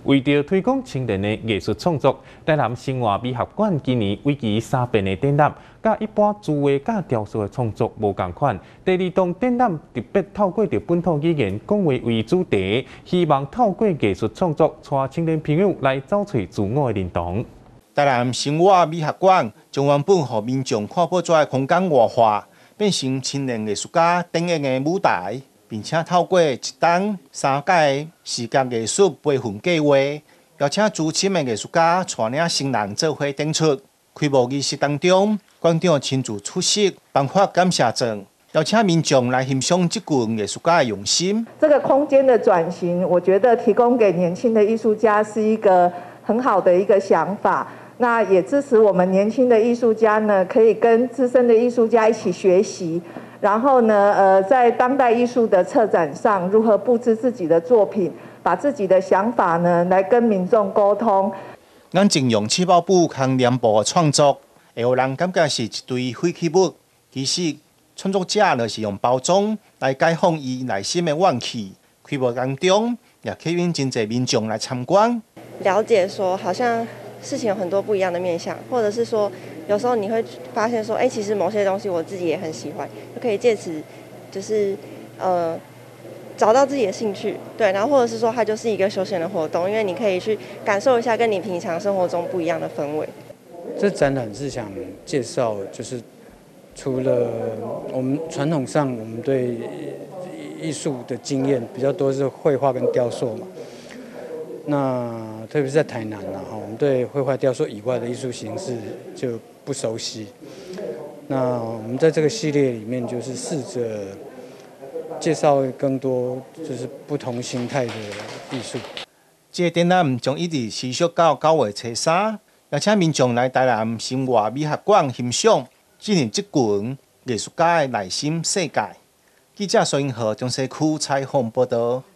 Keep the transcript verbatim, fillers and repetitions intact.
为着推广青年的艺术创作，台南生活美学馆今年为期三遍的展览，甲一般字画、甲雕塑的创作无共款。第二档展览特别透过着本土语言讲话为主题，希望透过艺术创作，带青年朋友来找找自我的认同。 台南生活美学馆将原本予民众看不出的空间活化，变成青年艺术家展演的舞台，并且透过一档三届视觉艺术培训计划，邀请资深的艺术家带领新人做伙展出。开幕仪式当中，馆长亲自出席，颁发感谢状，邀请民众来欣赏这群艺术家的用心。 这个空间的转型，我觉得提供给年轻的艺术家是一个很好的一个想法。那也支持我们年轻的艺术家呢，可以跟资深的艺术家一起学习，然后呢，呃，在当代艺术的策展上，如何布置自己的作品，把自己的想法呢，来跟民众沟通。 咱尽用七宝布和脸部的创作，会让人感觉是一堆废弃物。其实创作者就是用包装来解放伊内心的怨气。开幕当中，也吸引真侪民众来参观， 了解说好像。事情有很多不一样的面向，或者是说，有时候你会发现说，哎、欸，其实某些东西我自己也很喜欢，就可以借此就是呃找到自己的兴趣，对，然后或者是说它就是一个休闲的活动，因为你可以去感受一下跟你平常生活中不一样的氛围。 这展览是想介绍，就是除了我们传统上我们对艺术的经验比较多是绘画跟雕塑嘛。那特别是在台南啊，我们对绘画雕塑以外的艺术形式就不熟悉。那我们在这个系列里面，就是试着介绍更多就是不同形态的艺术。 这个展览将一直持续到九月初三，邀请民众来台南生活美学馆欣赏进入这群艺术家的内心世界。记者苏英和中西区采访报道。